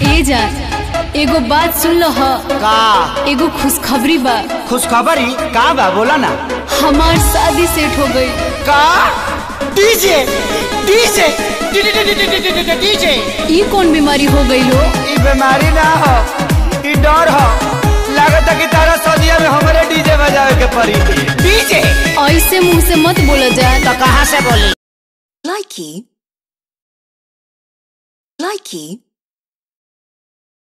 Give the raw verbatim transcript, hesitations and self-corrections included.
ए जा एगो बात सुन लो ह का एगो खुशखबरी बा। खुशखबरी का बा बोला ना। हमार शादी सेट हो गई। का डीजे डीजे डीजे ई कौन बीमारी हो गई लो? ई बीमारी ना हो, ई डर हो। लागत है कि तारा सदिया में हमारे डीजे बजावे के पड़ी। डीजे ऐसे मुंह से मत बोला जा। तो कहाँ से बोली? Likey, likey.